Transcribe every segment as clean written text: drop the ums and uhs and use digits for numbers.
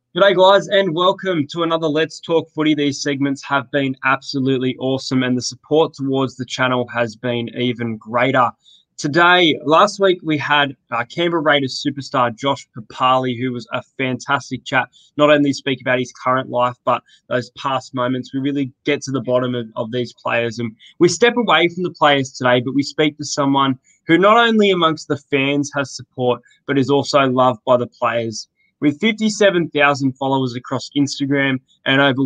G'day, guys, and welcome to another Let's Talk Footy. These segments have been absolutely awesome, and the support towards the channel has been even greater. Last week, we had Canberra Raiders superstar Josh Papali, who was a fantastic chat. Not only speak about his current life, but those past moments. We really get to the bottom of these players, and we step away from the players today, but we speak to someone who not only amongst the fans has support, but is also loved by the players. With 57,000 followers across Instagram and over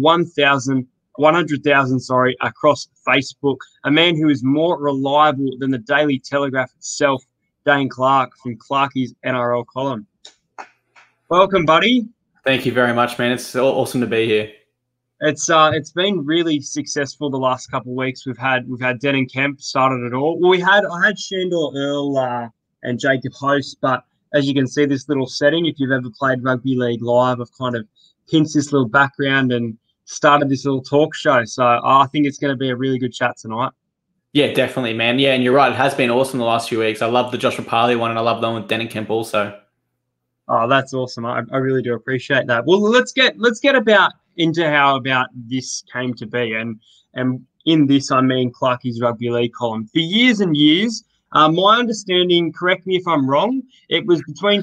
100,000 across Facebook, a man who is more reliable than the Daily Telegraph itself, Dane Clark from Clarkie's NRL column. Welcome, buddy. Thank you very much, man. It's awesome to be here. It's been really successful the last couple of weeks. We've had Denon Kemp started it all. Well, I had Shandor Earl and Jacob Host, but as you can see, this little setting, if you've ever played rugby league live, I've kind of pinched this little background and started this little talk show. So I think it's going to be a really good chat tonight. Yeah, definitely, man. Yeah, and you're right. It has been awesome the last few weeks. I love the Josh Papali one, and I love the one with Denon Kemp also. Oh, that's awesome. I really do appreciate that. Well, let's get into how this came to be. And in this, I mean Clarkie's rugby league column. For years and years, my understanding, correct me if I'm wrong, it was between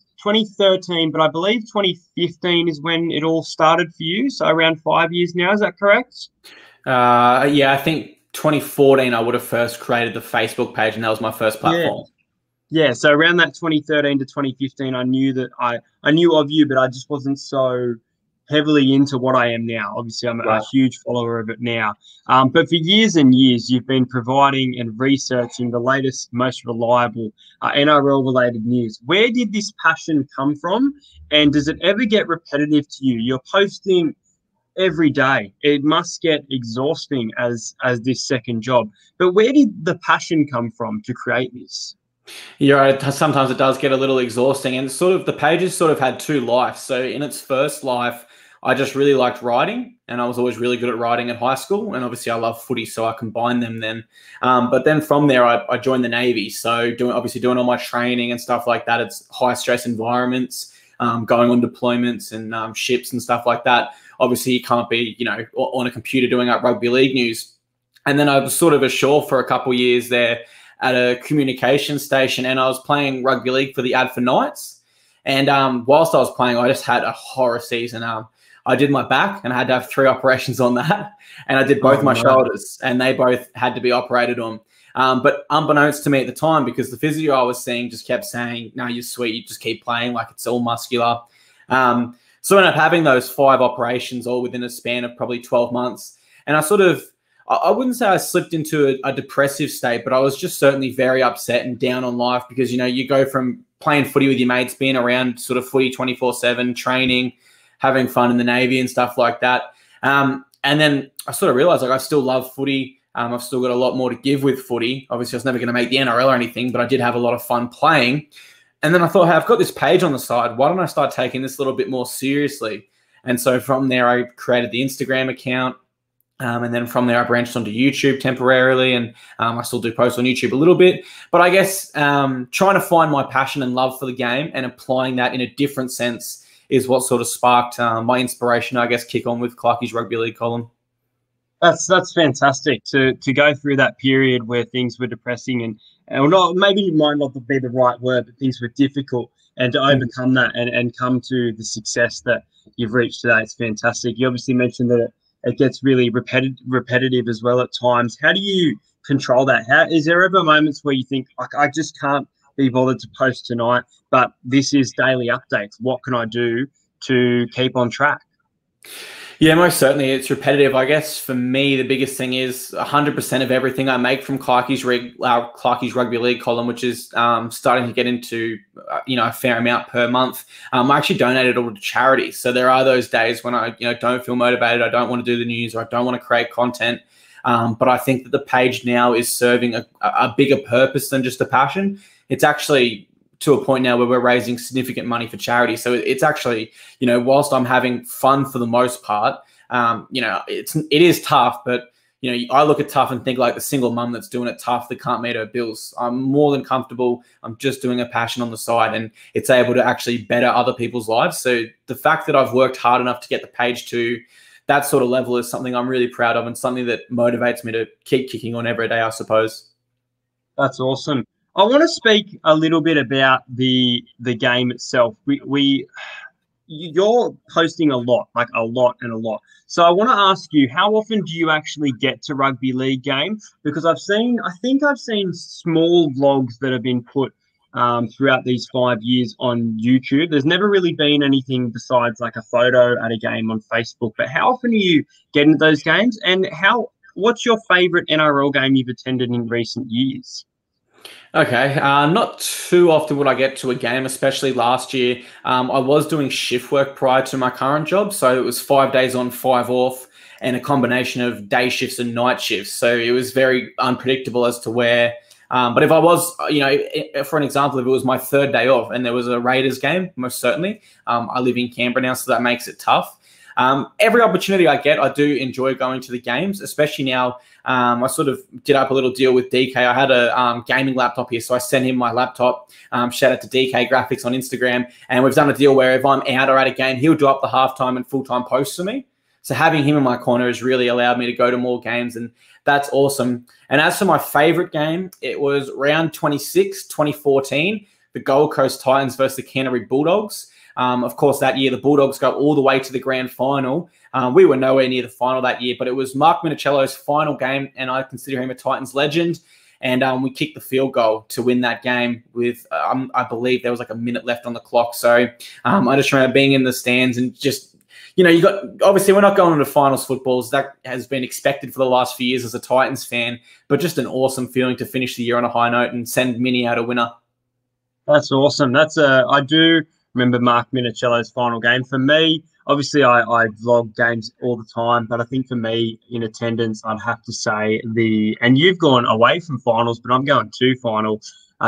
2013, but I believe 2015 is when it all started for you. So around 5 years now, is that correct? Yeah, I think 2014 I would have first created the Facebook page, and that was my first platform. Yeah, so around that 2013 to 2015, I knew that I knew of you, but I just wasn't so heavily into what I am now. Obviously, I'm a huge follower of it now. But for years and years, you've been providing and researching the latest, most reliable NRL-related news. Where did this passion come from? And does it ever get repetitive to you? You're posting every day. It must get exhausting as this second job. But where did the passion come from to create this? Yeah, sometimes it does get a little exhausting, and the pages sort of had two lives. So in its first life, I just really liked writing, and I was always really good at writing at high school. And obviously I love footy, so I combined them then. But then from there, I joined the Navy. So doing all my training and stuff like that. It's high stress environments, going on deployments and ships and stuff like that. Obviously you can't be, on a computer doing up rugby league news. And then I was sort of ashore for a couple of years there at a communication station, and I was playing rugby league for the Adfa Knights. And whilst I was playing, I just had a horror season. I did my back, and I had to have 3 operations on that. And I did both my shoulders, and they both had to be operated on. But unbeknownst to me at the time, because the physio I was seeing just kept saying, no, you're sweet, you just keep playing, like it's all muscular. So I ended up having those 5 operations all within a span of probably 12 months. And I wouldn't say I slipped into a depressive state, but I was just certainly very upset and down on life because, you go from playing footy with your mates, being around sort of footy 24/7, training, having fun in the Navy and stuff like that. And then I sort of realized I still love footy. I've still got a lot more to give with footy. Obviously, I was never going to make the NRL or anything, but I did have a lot of fun playing. And then I thought, hey, I've got this page on the side. Why don't I start taking this a little bit more seriously? And so from there, I created the Instagram account. And then from there, I branched onto YouTube temporarily, and I still do post on YouTube a little bit. But I guess trying to find my passion and love for the game and applying that in a different sense is what sort of sparked my inspiration, I guess, kick on with Clarkie's rugby league column. That's fantastic to go through that period where things were depressing and not, maybe it might not be the right word, but things were difficult, and to overcome that and come to the success that you've reached today. It's fantastic. You obviously mentioned that it gets really repetitive as well at times. How do you control that? Is there ever moments where you think, like, I just can't be bothered to post tonight, but this is daily updates. What can I do to keep on track? Yeah, most certainly. It's repetitive. I guess for me, the biggest thing is 100% of everything I make from Clarkie's rugby league column, which is starting to get into a fair amount per month. I actually donate it all to charity. So there are those days when I don't feel motivated, I don't want to do the news, or I don't want to create content. But I think that the page now is serving a bigger purpose than just a passion. It's actually to a point now where we're raising significant money for charity. So it's actually, whilst I'm having fun for the most part, it is tough, but You know, I look at tough and think like the single mum that's doing it tough that can't meet her bills. I'm more than comfortable. I'm just doing a passion on the side, and it's able to actually better other people's lives. So the fact that I've worked hard enough to get the page to that sort of level is something I'm really proud of, and something that motivates me to keep kicking on every day, I suppose. That's awesome. I want to speak a little bit about the game itself. You're posting a lot, like a lot and a lot. So I want to ask you, how often do you actually get to rugby league game? Because I think I've seen small vlogs that have been put throughout these 5 years on YouTube. There's never really been anything besides like a photo at a game on Facebook. But how often do you get into those games? And what's your favorite NRL game you've attended in recent years? Okay, not too often would I get to a game, especially last year. I was doing shift work prior to my current job, so it was 5 days on, 5 off, and a combination of day shifts and night shifts. So it was very unpredictable as to where. But if I was, you know, for an example, if it was my 3rd day off and there was a Raiders game, most certainly. I live in Canberra now, so that makes it tough. Every opportunity I get, I do enjoy going to the games, especially now. I sort of did up a little deal with DK. I had a gaming laptop here, so I sent him my laptop. Shout out to DK Graphics on Instagram. And we've done a deal where if I'm out or at a game, he'll do up the halftime and full-time posts for me. So having him in my corner has really allowed me to go to more games, and that's awesome. And as for my favorite game, it was round 26, 2014, the Gold Coast Titans versus the Canterbury Bulldogs. Of course, that year, the Bulldogs got all the way to the grand final. We were nowhere near the final that year, but it was Mark Minicello's final game, and I consider him a Titans legend. And we kicked the field goal to win that game with, I believe there was like a minute left on the clock. So I just remember being in the stands and just, you know, obviously we're not going into finals footballs. That has been expected for the last few years as a Titans fan, but just an awesome feeling to finish the year on a high note and send Mini out a winner. That's awesome. I do remember Mark Minicello's final game. For me, obviously I vlog games all the time, but I think for me in attendance, I'd have to say and you've gone away from finals, but I'm going to final,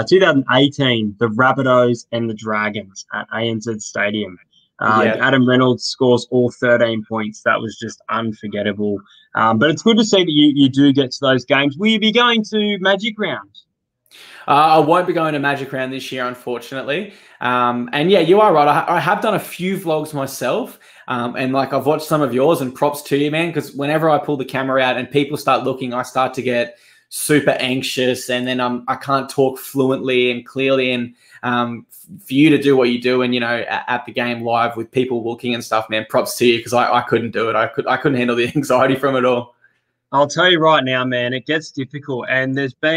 2018, the Rabbitohs and the Dragons at ANZ Stadium. Adam Reynolds scores all 13 points. That was just unforgettable. But it's good to see that you do get to those games. Will you be going to Magic Round? I won't be going to Magic Round this year, unfortunately. And yeah, you are right. I have done a few vlogs myself. And like I've watched some of yours, and props to you, man, because whenever I pull the camera out and people start looking, I start to get super anxious, and then I can't talk fluently and clearly. And for you to do what you do, and, you know, at the game live with people looking and stuff, man, props to you, because I couldn't do it. I couldn't handle the anxiety from it all. I'll tell you right now, man, it gets difficult. And there's been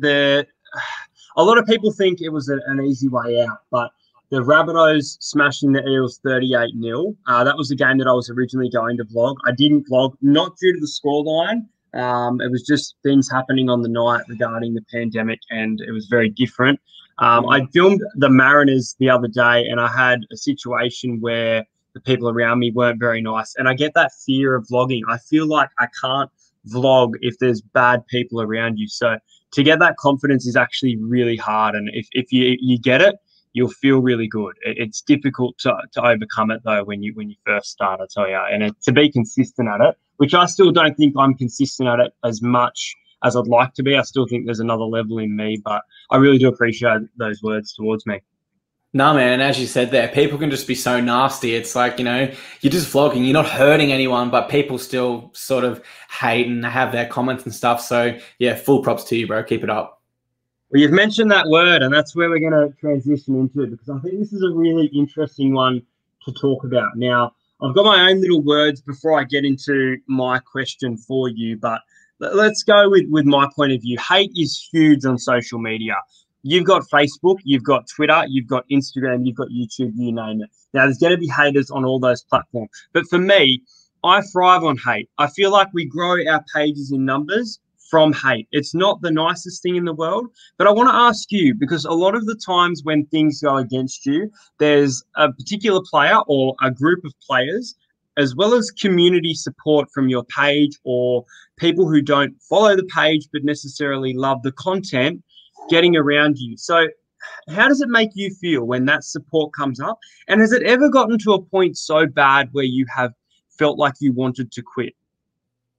a lot of people think it was an easy way out, but the Rabbitohs smashing the Eels 38-0. That was the game that I was originally going to vlog. I didn't vlog, not due to the scoreline. It was just things happening on the night regarding the pandemic, and it was very different. I filmed the Mariners the other day, and I had a situation where the people around me weren't very nice. And I get that fear of vlogging. I feel like I can't vlog if there's bad people around you. So to get that confidence is actually really hard. And if you get it, you'll feel really good. It's difficult to overcome it, though, when you first start, I tell you. And to be consistent at it, which I still don't think I'm consistent at it as much as I'd like to be. I still think there's another level in me, but I really do appreciate those words towards me. No, man, and as you said there, people can just be so nasty. It's like, you know, you're just vlogging, you're not hurting anyone, but people still sort of hate and have their comments and stuff. So, yeah, full props to you, bro. Keep it up. Well, you've mentioned that word, and that's where we're going to transition into it, because I think this is a really interesting one to talk about. Now, I've got my own little words before I get into my question for you, but let's go with my point of view. Hate is huge on social media. You've got Facebook, you've got Twitter, you've got Instagram, you've got YouTube, you name it. Now, there's going to be haters on all those platforms. But for me, I thrive on hate. I feel like we grow our pages in numbers from hate. It's not the nicest thing in the world. But I want to ask you, because a lot of the times when things go against you, there's a particular player or a group of players, as well as community support from your page or people who don't follow the page but necessarily love the content, getting around you. So how does it make you feel when that support comes up? And has it ever gotten to a point so bad where you have felt like you wanted to quit?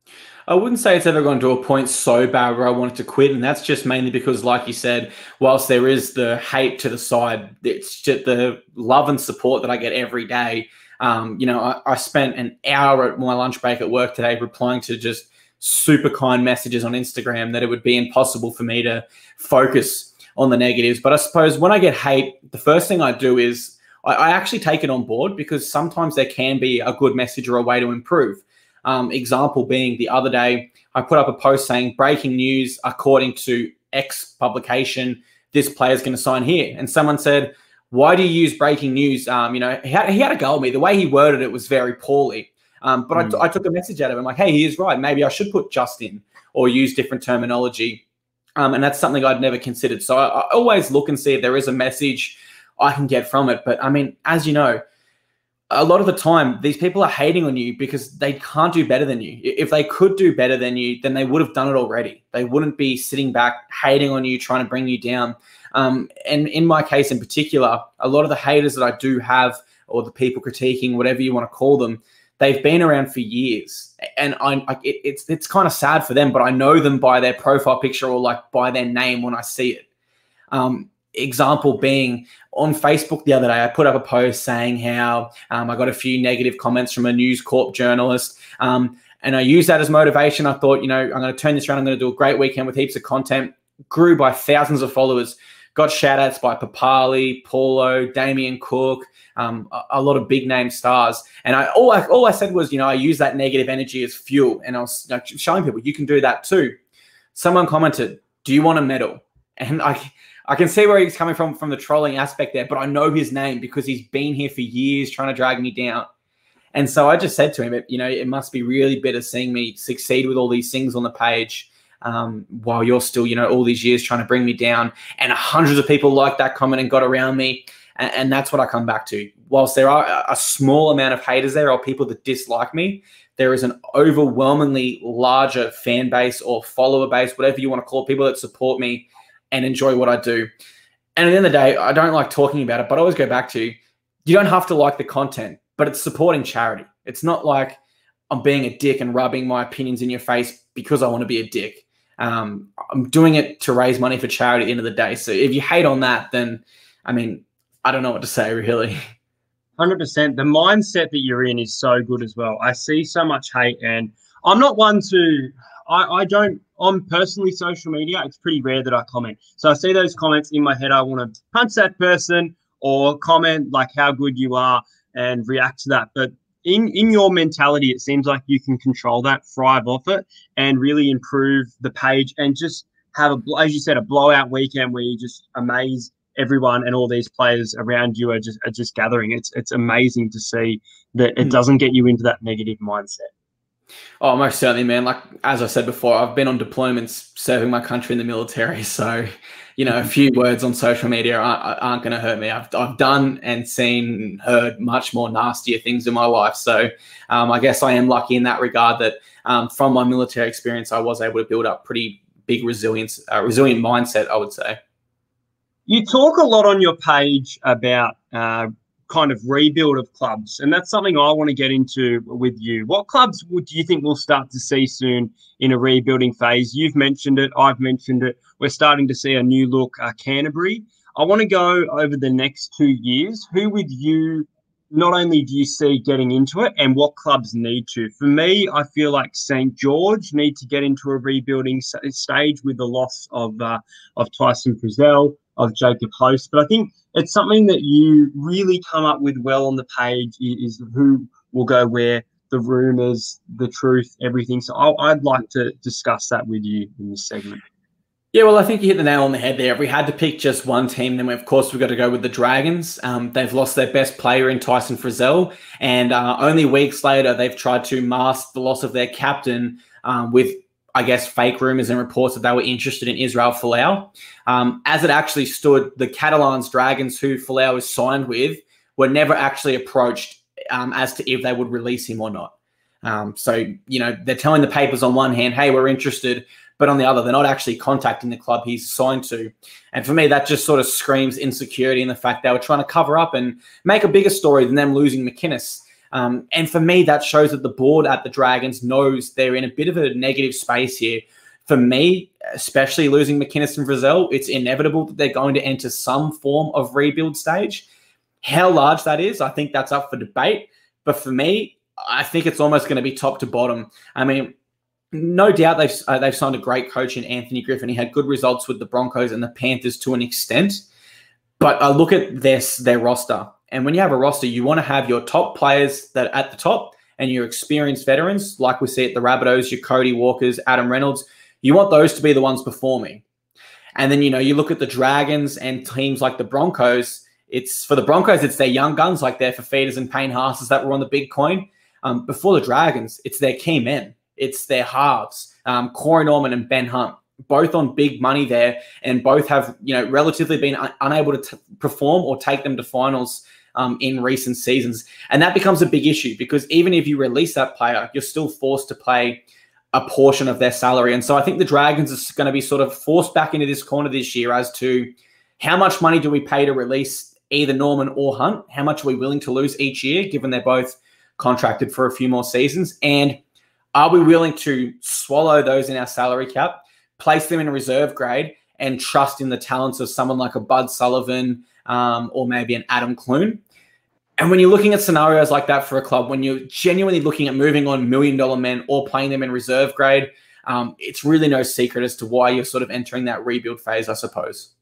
I wouldn't say it's ever gone to a point so bad where I wanted to quit. And that's just mainly because, like you said, whilst there is the hate to the side, it's just the love and support that I get every day. I spent an hour at my lunch break at work today replying to just super kind messages on Instagram that it would be impossible for me to focus on the negatives. But I suppose when I get hate, the first thing I do is I actually take it on board, because sometimes there can be a good message or a way to improve. Example being, the other day, I put up a post saying, breaking news, according to X publication, this player's going to sign here. And someone said, why do you use breaking news? He had a go at me. The way he worded it was very poorly. But I took a message out of him like, hey, he is right. Maybe I should put just in or use different terminology. And that's something I'd never considered. So I always look and see if there is a message I can get from it. But I mean, as you know, a lot of the time, these people are hating on you because they can't do better than you. If they could do better than you, then they would have done it already. They wouldn't be sitting back, hating on you, trying to bring you down. And in my case in particular, a lot of the haters that I do have, or the people critiquing, whatever you want to call them, they've been around for years. And it's kind of sad for them, but I know them by their profile picture or like by their name when I see it. Example being, on Facebook the other day, I put up a post saying how I got a few negative comments from a News Corp journalist. And I used that as motivation. I thought, I'm going to turn this around. I'm going to do a great weekend with heaps of content. Grew by thousands of followers. Got shout outs by Papali, Paulo, Damien Cook, a lot of big name stars. And all I said was, I use that negative energy as fuel. And I was showing people, you can do that too. Someone commented, do you want a medal? And I can see where he's coming from the trolling aspect there, but I know his name because he's been here for years trying to drag me down. And so I just said to him, it must be really bitter seeing me succeed with all these things on the page while you're still, all these years trying to bring me down. And hundreds of people liked that comment and got around me. And that's what I come back to. Whilst there are a small amount of haters there or people that dislike me, there is an overwhelmingly larger fan base or follower base, whatever you want to call it, people that support me and enjoy what I do. And at the end of the day, I don't like talking about it, but I always go back to, you don't have to like the content, but it's supporting charity. It's not like I'm being a dick and rubbing my opinions in your face because I want to be a dick. I'm doing it to raise money for charity at the end of the day. So if you hate on that, then, I don't know what to say, really. 100%. The mindset that you're in is so good as well. I see so much hate, and I'm not one to... on personally social media, it's pretty rare that I comment. So I see those comments in my head, I want to punch that person or comment like how good you are and react to that. But in your mentality, it seems like you can control that, thrive off it, and really improve the page and just have, as you said, a blowout weekend where you just amaze everyone and all these players around you are just gathering. It's amazing to see that it doesn't get you into that negative mindset. Oh, most certainly, man. Like, as I said before, I've been on deployments serving my country in the military. So, a few words on social media aren't going to hurt me. I've done and seen, heard much more nastier things in my life. So I guess I am lucky in that regard that from my military experience, I was able to build up pretty big resilient mindset, I would say. You talk a lot on your page about kind of rebuild of clubs, and that's something I want to get into with you. What clubs do you think we'll start to see soon in a rebuilding phase? You've mentioned it, I've mentioned it. We're starting to see a new look, Canterbury. I want to go over the next 2 years. Who with you, not only do you see getting into it, and what clubs need to? For me, I feel like St. George need to get into a rebuilding stage with the loss of Tyson Frizzell, of Jacob Host. But I think it's something that you really come up with well on the page is who will go where, the rumours, the truth, everything. So I'd like to discuss that with you in this segment. Yeah, well, I think you hit the nail on the head there. If we had to pick just one team, then of course we've got to go with the Dragons. They've lost their best player in Tyson Frizzell, and only weeks later they've tried to mask the loss of their captain with, I guess, fake rumours and reports that they were interested in Israel Folau. As it actually stood, the Catalans Dragons, who Folau is signed with, were never actually approached as to if they would release him or not. So, they're telling the papers on one hand, hey, we're interested, but on the other, they're not actually contacting the club he's signed to. And for me, that just sort of screams insecurity in the fact they were trying to cover up and make a bigger story than them losing McInnes. And for me, that shows that the board at the Dragons knows they're in a bit of a negative space here. For me, especially losing McInnes and Frizzell, it's inevitable that they're going to enter some form of rebuild stage. How large that is, I think that's up for debate. But for me, I think it's almost going to be top to bottom. I mean, no doubt they've signed a great coach in Anthony Griffin. He had good results with the Broncos and the Panthers to an extent. But I look at their roster. And when you have a roster, you want to have your top players that are at the top and your experienced veterans, like we see at the Rabbitohs, your Cody Walkers, Adam Reynolds. You want those to be the ones performing. And then, you look at the Dragons and teams like the Broncos. For the Broncos, it's their young guns like their Fafiters and Payne Haas's that were on the big coin. Before the Dragons, it's their key men. It's their halves, Corey Norman and Ben Hunt, both on big money there, and both have relatively been unable to perform or take them to finals in recent seasons. And that becomes a big issue because even if you release that player, you're still forced to play a portion of their salary. And so I think the Dragons are going to be sort of forced back into this corner this year as to how much money do we pay to release either Norman or Hunt? How much are we willing to lose each year, given they're both contracted for a few more seasons? And are we willing to swallow those in our salary cap, place them in a reserve grade, and trust in the talents of someone like a Bud Sullivan or maybe an Adam Clune? And when you're looking at scenarios like that for a club, when you're genuinely looking at moving on $1 million men or playing them in reserve grade, it's really no secret as to why you're sort of entering that rebuild phase, I suppose.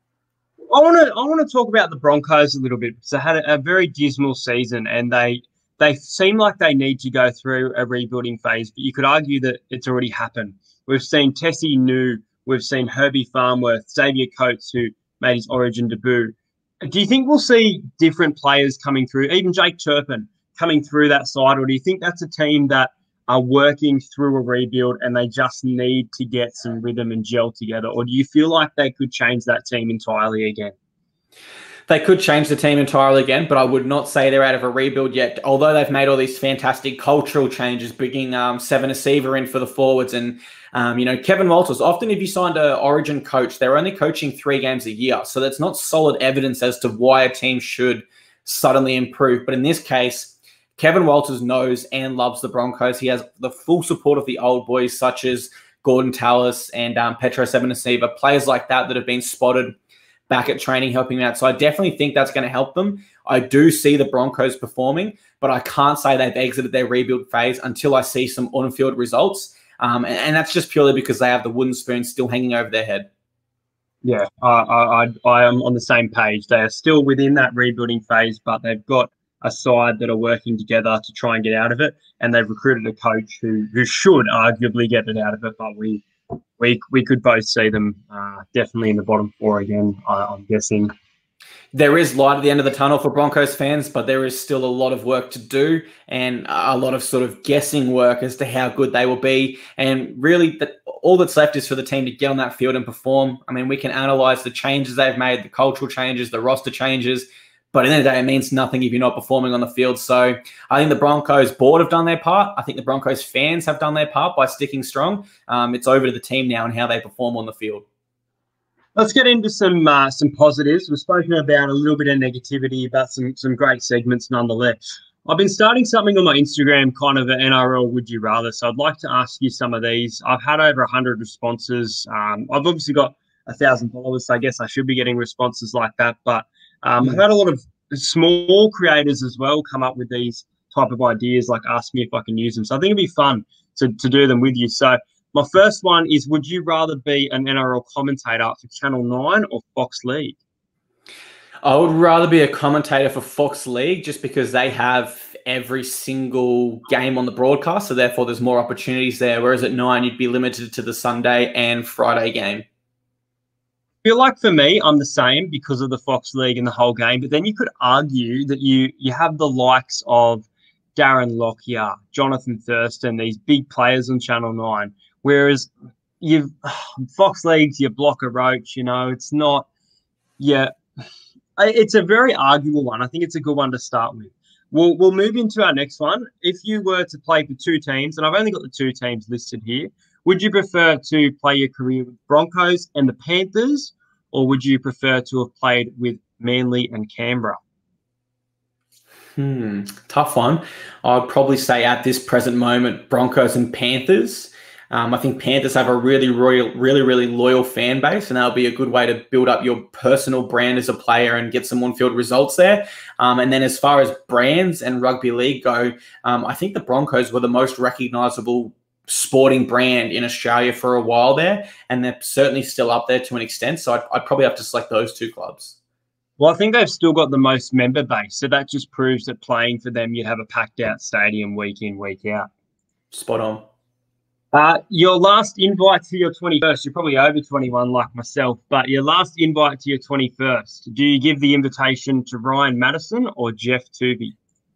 I want to talk about the Broncos a little bit because they had a very dismal season and they seem like they need to go through a rebuilding phase, but you could argue that it's already happened. We've seen Tessie New, we've seen Herbie Farnworth, Xavier Coates, who made his Origin debut. Do you think we'll see different players coming through, even Jake Turpin coming through that side, or do you think that's a team that are working through a rebuild and they just need to get some rhythm and gel together, or do you feel like they could change that team entirely again? They could change the team entirely again, but I would not say they're out of a rebuild yet. Although they've made all these fantastic cultural changes, bringing Seven Asiva in for the forwards and, Kevin Walters. Often if you signed an Origin coach, they're only coaching 3 games a year. So that's not solid evidence as to why a team should suddenly improve. But in this case, Kevin Walters knows and loves the Broncos. He has the full support of the old boys, such as Gordon Tallis and Petro Seven Asiva, players like that have been spotted back at training, helping out. So I definitely think that's going to help them. I do see the Broncos performing, but I can't say they've exited their rebuild phase until I see some on-field results. And that's just purely because they have the wooden spoon still hanging over their head. Yeah, I am on the same page. They are still within that rebuilding phase, but they've got a side that are working together to try and get out of it. And they've recruited a coach who should arguably get it out of it, but we could both see them definitely in the bottom 4 again, I'm guessing. There is light at the end of the tunnel for Broncos fans, but there is still a lot of work to do and a lot of sort of guessing work as to how good they will be. And really, all that's left is for the team to get on that field and perform. I mean, we can analyze the changes they've made, the cultural changes, the roster changes, but at the end of the day, it means nothing if you're not performing on the field. So I think the Broncos board have done their part. I think the Broncos fans have done their part by sticking strong. It's over to the team now and how they perform on the field. Let's get into some positives. We've spoken about a little bit of negativity, but some great segments nonetheless. I've been starting something on my Instagram, kind of an NRL Would You Rather. So I'd like to ask you some of these. I've had over 100 responses. I've obviously got 1,000 followers, so I guess I should be getting responses like that. But I've had a lot of small creators as well come up with these type of ideas, like ask me if I can use them. So I think it'd be fun to do them with you. So my first one is, would you rather be an NRL commentator for Channel 9 or Fox League? I would rather be a commentator for Fox League just because they have every single game on the broadcast, so therefore there's more opportunities there, whereas at 9 you'd be limited to the Sunday and Friday game. I feel like for me, I'm the same because of the Fox League and the whole game, but then you could argue that you have the likes of Darren Lockyer, Jonathan Thurston, these big players on Channel 9. Whereas you've Fox Leagues, you block a roach, it's not, it's a very arguable one. I think it's a good one to start with. We'll move into our next one. If you were to play for 2 teams, and I've only got the 2 teams listed here, would you prefer to play your career with Broncos and the Panthers, or would you prefer to have played with Manly and Canberra? Tough one. I'd probably say at this present moment, Broncos and Panthers. I think Panthers have a really loyal fan base, and that'll be a good way to build up your personal brand as a player and get some on-field results there. And then as far as brands and rugby league go, I think the Broncos were the most recognisable sporting brand in Australia for a while there, and they're certainly still up there to an extent. So I'd probably have to select those two clubs. Well, I think they've still got the most member base, so that just proves that playing for them, you'd have a packed-out stadium week in, week out. Spot on. Your last invite to your 21st, you're probably over 21 like myself, but your last invite to your 21st, do you give the invitation to Ryan Madison or Jeff Tuvey?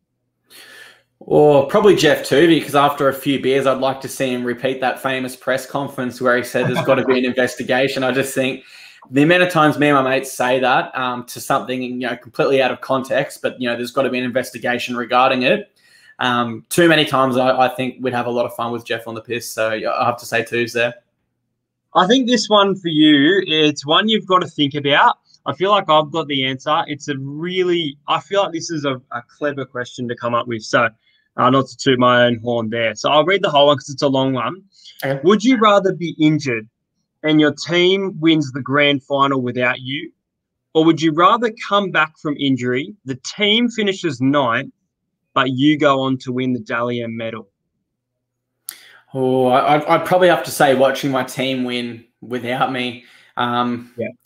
Or probably Jeff Tuvey, because after a few beers, I'd like to see him repeat that famous press conference where he said there's got to be an investigation. I just think the amount of times me and my mates say that to something, completely out of context, but, there's got to be an investigation regarding it. Too many times I think we'd have a lot of fun with Jeff on the piss. So I have to say twos there. I think this one for you, it's one you've got to think about. I feel like I've got the answer. I feel like this is a clever question to come up with. So not to toot my own horn there. So I'll read the whole one because it's a long one. Okay. Would you rather be injured and your team wins the grand final without you? Or would you rather come back from injury, the team finishes 9th, but you go on to win the Dally M medal? Oh, I'd probably have to say watching my team win without me. I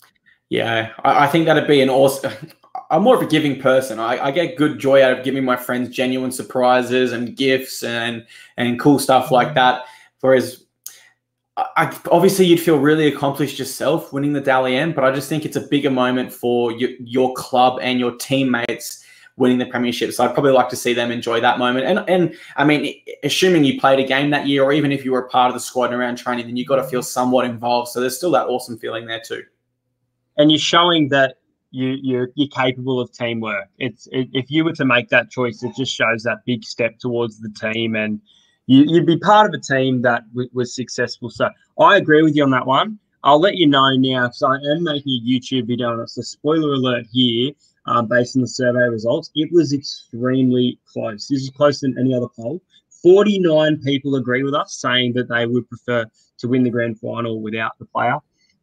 think that'd be an awesome... I'm more of a giving person. I get good joy out of giving my friends genuine surprises and gifts and cool stuff like that. Whereas obviously you'd feel really accomplished yourself winning the Dally M, but I just think it's a bigger moment for your club and your teammates winning the premiership. So I'd probably like to see them enjoy that moment. And I mean, assuming you played a game that year, or even if you were a part of the squad and around training, then you've got to feel somewhat involved. So there's still that awesome feeling there too. And you're showing that you're capable of teamwork. If you were to make that choice, it just shows that big step towards the team, and you'd be part of a team that was successful. So I agree with you on that one. I'll let you know now, because I am making a YouTube video on it. So spoiler alert here, based on the survey results, it was extremely close. This is closer than any other poll. 49 people agree with us, saying that they would prefer to win the grand final without the player.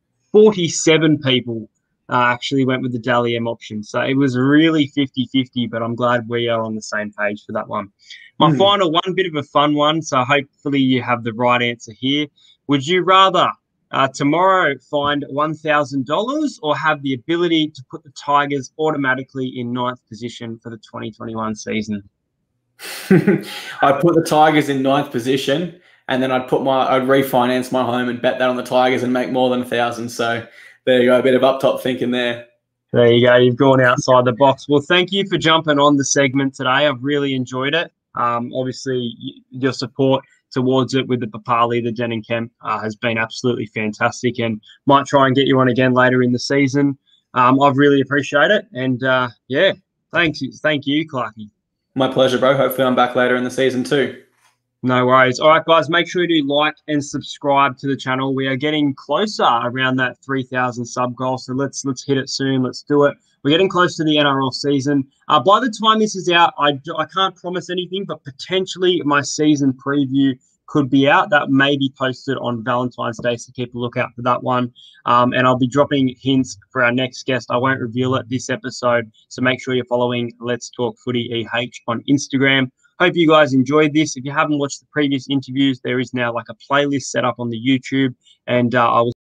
47 people actually went with the Dally M option. So it was really 50-50, but I'm glad we are on the same page for that one. My final one, bit of a fun one, so hopefully you have the right answer here. Would you rather tomorrow find $1,000 or have the ability to put the Tigers automatically in 9th position for the 2021 season? I'd put the Tigers in 9th position, and then I'd refinance my home and bet that on the Tigers and make more than 1,000. So there you go, a bit of up top thinking there. There you go. You've gone outside the box. Well, thank you for jumping on the segment today. I've really enjoyed it. Obviously, your support towards it with the Papali, the Den and Kemp has been absolutely fantastic, and might try and get you on again later in the season. I've really appreciated it. And, thank you, Clarky. My pleasure, bro. Hopefully I'm back later in the season too. No worries. All right, guys, make sure you like and subscribe to the channel. We are getting closer around that 3,000 sub goal, so let's hit it soon. Let's do it. We're getting close to the NRL season. By the time this is out, I can't promise anything, but potentially my season preview could be out. That may be posted on Valentine's Day, so keep a lookout for that one. And I'll be dropping hints for our next guest. I won't reveal it this episode, so make sure you're following Let's Talk Footy EH on Instagram. Hope you guys enjoyed this. If you haven't watched the previous interviews, there is now like a playlist set up on the YouTube, and I will